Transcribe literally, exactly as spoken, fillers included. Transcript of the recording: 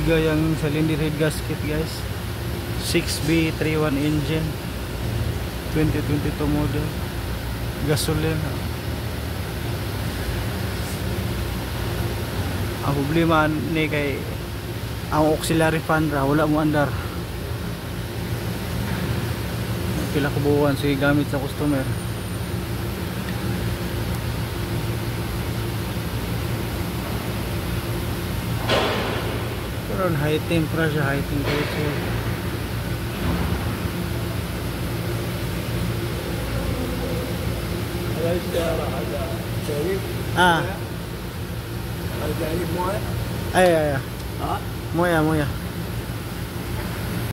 yung cylinder head gasket guys. six B thirty-one engine, twenty twenty-two model, gasoline. Ang problema ni kay ang auxiliary fan ra wala mo andar. Pila ka buwan sige gamit sa customer. Pero high temperature, high temperature. Ah. Ada ni muat. Ay ay ay. Ha? Moya moya.